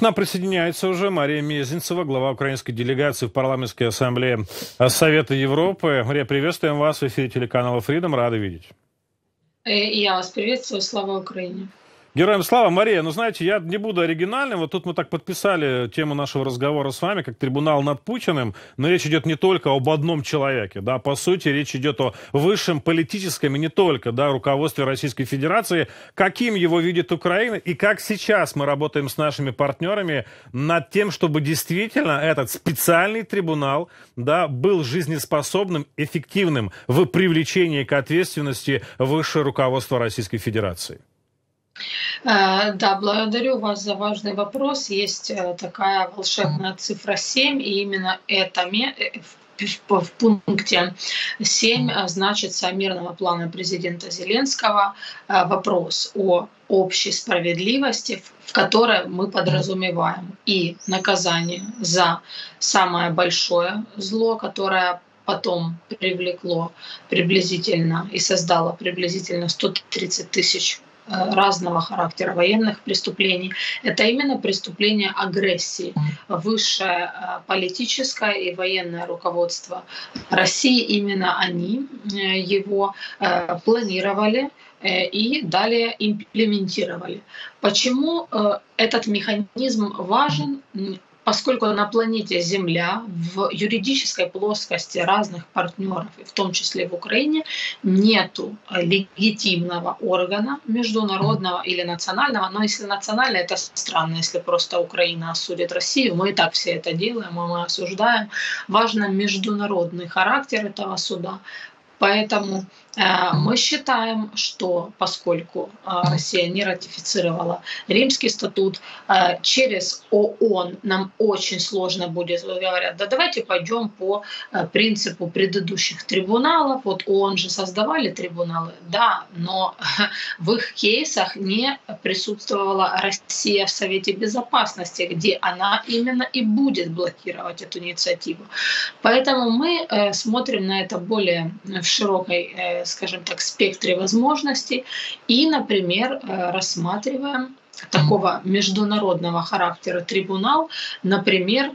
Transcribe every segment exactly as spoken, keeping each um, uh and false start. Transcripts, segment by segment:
к нам присоединяется уже Мария Мезенцева, глава украинской делегации в парламентской ассамблее Совета Европы. Мария, приветствуем вас в эфире телеканала Freedom, рады видеть. И я вас приветствую, слава Украине. Героям слава. Мария, ну знаете, я не буду оригинальным. Вот тут мы так подписали тему нашего разговора с вами, как трибунал над Путиным. Но речь идет не только об одном человеке. Да, по сути, речь идет о высшем политическом и не только, да, руководстве Российской Федерации. Каким его видит Украина и как сейчас мы работаем с нашими партнерами над тем, чтобы действительно этот специальный трибунал, да, был жизнеспособным, эффективным в привлечении к ответственности высшее руководство Российской Федерации. Да, благодарю вас за важный вопрос. Есть такая волшебная цифра семь, и именно это в пункте семь значится мирного плана президента Зеленского вопрос о общей справедливости, в которой мы подразумеваем и наказание за самое большое зло, которое потом привлекло приблизительно и создало приблизительно сто тридцать тысяч разного характера военных преступлений. Это именно преступление агрессии. Высшее политическое и военное руководство России, именно они его планировали и далее имплементировали. Почему этот механизм важен? Поскольку на планете Земля в юридической плоскости разных партнеров, и в том числе в Украине, нету легитимного органа международного или национального. Но если национально, это странно, если просто Украина осудит Россию. Мы и так все это делаем, мы осуждаем. Важен международный характер этого суда. Поэтому э, мы считаем, что поскольку э, Россия не ратифицировала Римский статут, э, через ООН нам очень сложно будет. Говорят, да давайте пойдем по э, принципу предыдущих трибуналов. Вот ООН же создавали трибуналы, да, но э, в их кейсах не присутствовала Россия в Совете Безопасности, где она именно и будет блокировать эту инициативу. Поэтому мы э, смотрим на это более в широкой, скажем так, спектре возможностей и, например, рассматриваем такого международного характера трибунал, например,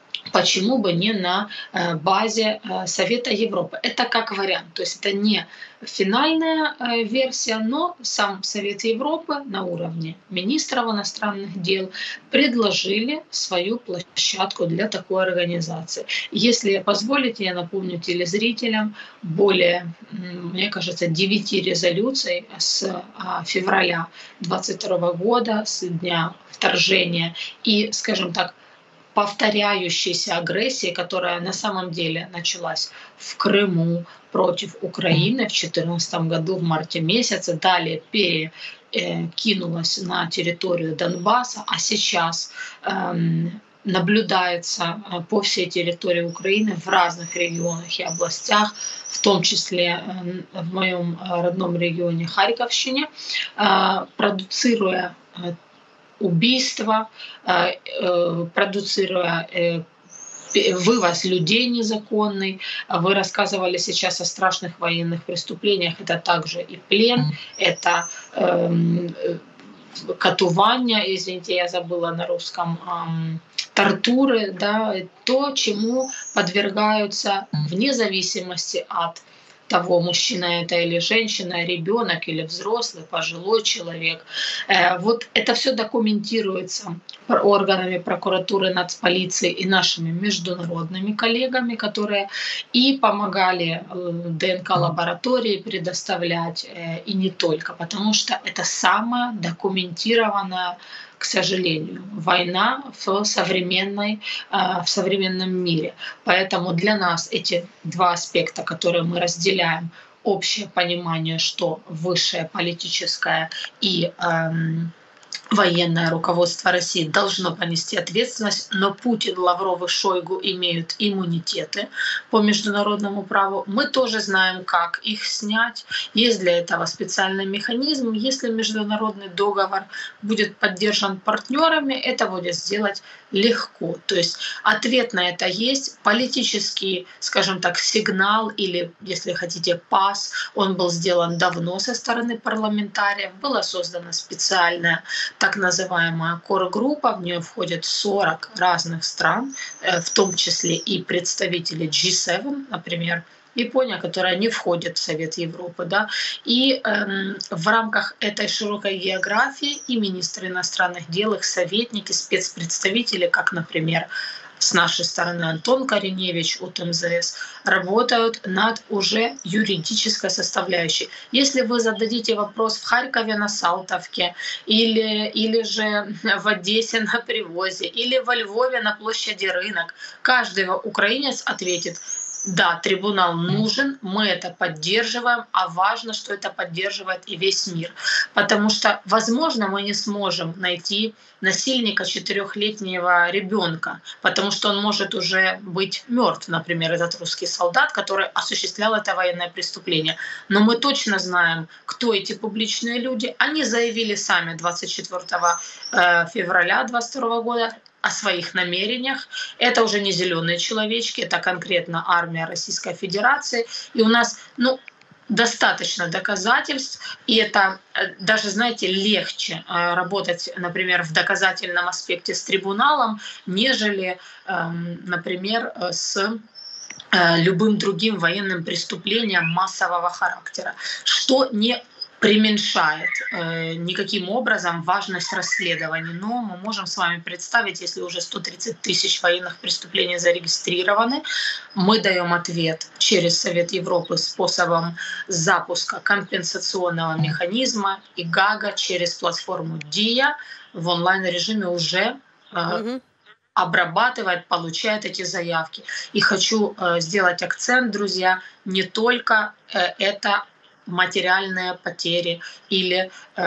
почему бы не на базе Совета Европы. Это как вариант, то есть это не финальная версия, но сам Совет Европы на уровне министров иностранных дел предложили свою площадку для такой организации. Если позволите, я напомню телезрителям более, мне кажется, девяти резолюций с февраля двадцать второго года, с дня вторжения и, скажем так, повторяющейся агрессии, которая на самом деле началась в Крыму против Украины в две тысячи четырнадцатом году в марте месяце, далее перекинулась на территорию Донбасса, а сейчас эм, наблюдается по всей территории Украины в разных регионах и областях, в том числе в моем родном регионе Харьковщине, э, продуцируя убийства, продуцируя вывоз людей незаконный. Вы рассказывали сейчас о страшных военных преступлениях. Это также и плен, это э, катувания, извините, я забыла на русском, э, тортуры, да, то, чему подвергаются вне зависимости от того, мужчина это или женщина, ребенок или взрослый, пожилой человек. Вот это все документируется органами прокуратуры, нацполиции и нашими международными коллегами, которые и помогали ДНК-лаборатории предоставлять, и не только, потому что это самая документированная, к сожалению, война в, современной, в современном мире. Поэтому для нас эти два аспекта, которые мы разделяем, общее понимание, что высшее политическое и эм, военное руководство России должно понести ответственность, но Путин, Лавров и Шойгу имеют иммунитеты по международному праву. Мы тоже знаем, как их снять. Есть для этого специальный механизм. Если международный договор будет поддержан партнерами, это будет сделать легко. То есть ответ на это есть. Политический, скажем так, сигнал или, если хотите, пас, он был сделан давно со стороны парламентариев. Была создана специальная так называемая кор-группа, в нее входят сорок разных стран, в том числе и представители джи семь, например, Япония, которая не входит в Совет Европы. Да? И эм, в рамках этой широкой географии и министры иностранных дел, их советники, спецпредставители, как, например, с нашей стороны Антон Кореневич от эм зэ эс, работают над уже юридической составляющей. Если вы зададите вопрос в Харькове на Салтовке, или, или же в Одессе на Привозе, или во Львове на площади Рынок, каждый украинец ответит: да, трибунал нужен, мы это поддерживаем, а важно, что это поддерживает и весь мир. Потому что, возможно, мы не сможем найти насильника четырехлетнего ребенка, потому что он может уже быть мертв, например, этот русский солдат, который осуществлял это военное преступление. Но мы точно знаем, кто эти публичные люди. Они заявили сами двадцать четвёртого февраля двадцать второго года о своих намерениях. Это уже не зеленые человечки, это конкретно армия Российской Федерации. И у нас, ну, достаточно доказательств, и это даже, знаете, легче работать, например, в доказательном аспекте с трибуналом, нежели, например, с любым другим военным преступлением массового характера, что не преуменьшает э, никаким образом важность расследований. Но мы можем с вами представить, если уже сто тридцать тысяч военных преступлений зарегистрированы, мы даем ответ через Совет Европы способом запуска компенсационного механизма и ГАГа через платформу ДИА в онлайн-режиме уже э, угу. обрабатывает, получает эти заявки. И хочу э, сделать акцент, друзья, не только э, это материальные потери или э,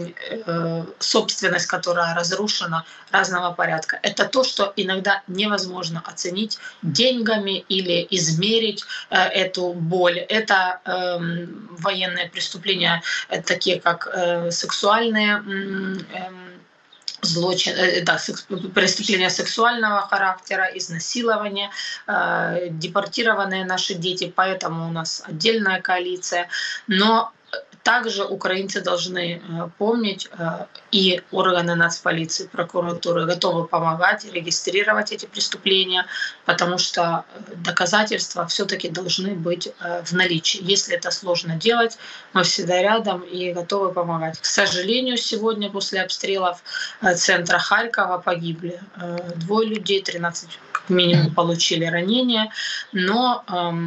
э, собственность, которая разрушена разного порядка. Это то, что иногда невозможно оценить деньгами или измерить э, эту боль. Это э, военные преступления, э, такие как э, сексуальные э, злочин, да, преступления сексуального характера, изнасилования, э, депортированные наши дети, поэтому у нас отдельная коалиция. Но также украинцы должны помнить, и органы нацполиции, прокуратуры готовы помогать, регистрировать эти преступления, потому что доказательства все-таки должны быть в наличии. Если это сложно делать, мы всегда рядом и готовы помогать. К сожалению, сегодня после обстрелов центра Харькова погибли двое людей, тринадцать как минимум получили ранения, но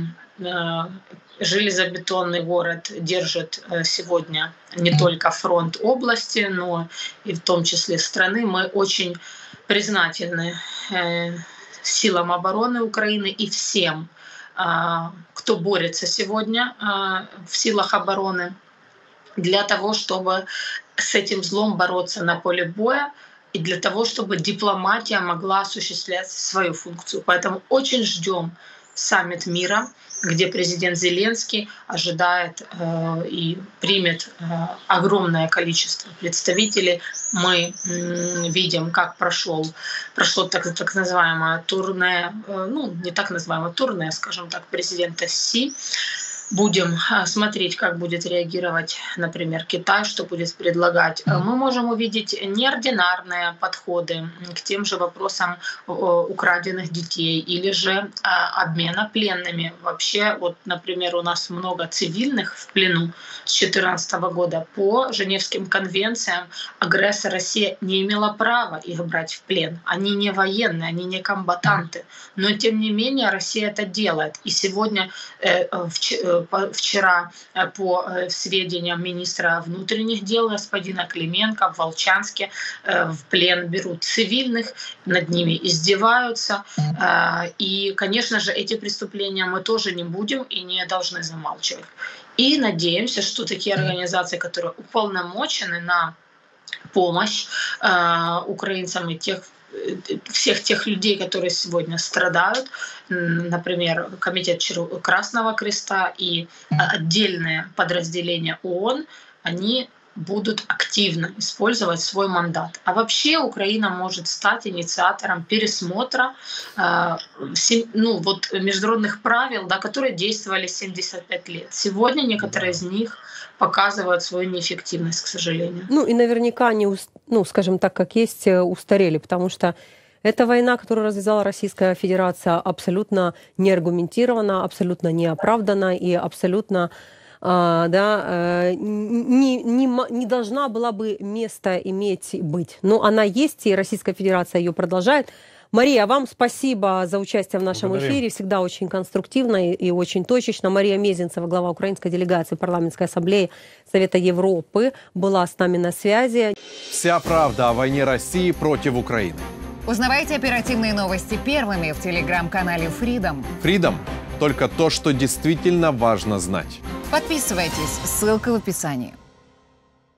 железобетонный город держит сегодня не только фронт области, но и в том числе страны. Мы очень признательны силам обороны Украины и всем, кто борется сегодня в силах обороны для того, чтобы с этим злом бороться на поле боя и для того, чтобы дипломатия могла осуществлять свою функцию. Поэтому очень ждем саммит мира, где президент Зеленский ожидает э, и примет э, огромное количество представителей. Мы э, видим, как прошел, прошло так, так называемое турне, э, ну не так называемое турне, скажем так, президента Си. Будем смотреть, как будет реагировать, например, Китай, что будет предлагать. Мы можем увидеть неординарные подходы к тем же вопросам украденных детей или же обмена пленными. Вообще, вот, например, у нас много цивильных в плену с две тысячи четырнадцатого года. По Женевским конвенциям агрессор Россия не имела права их брать в плен. Они не военные, они не комбатанты. Но, тем не менее, Россия это делает. И сегодня э, в Вчера, по сведениям министра внутренних дел господина Клименко, в Волчанске в плен берут цивильных, над ними издеваются. И, конечно же, эти преступления мы тоже не будем и не должны замалчивать. И надеемся, что такие организации, которые уполномочены на помощь украинцам и тех, всех тех людей, которые сегодня страдают, например, Комитет Красного Креста и отдельные подразделения ООН, они будут активно использовать свой мандат. А вообще Украина может стать инициатором пересмотра э, ну, вот, международных правил, да, которые действовали семьдесят пять лет. Сегодня некоторые из них показывают свою неэффективность, к сожалению. Ну и наверняка они, ну, скажем так, как есть, устарели, потому что эта война, которую развязала Российская Федерация, абсолютно неаргументирована, абсолютно неоправдана и абсолютно а, да, не, не, не должна была бы место иметь быть. Но она есть, и Российская Федерация ее продолжает. Мария, вам спасибо за участие в нашем Благодарим. эфире. Всегда очень конструктивно и, и очень точечно. Мария Мезенцева, глава украинской делегации Парламентской ассамблеи Совета Европы, была с нами на связи. Вся правда о войне России против Украины. Узнавайте оперативные новости первыми в телеграм-канале Freedom. Freedom – только то, что действительно важно знать. Подписывайтесь, ссылка в описании.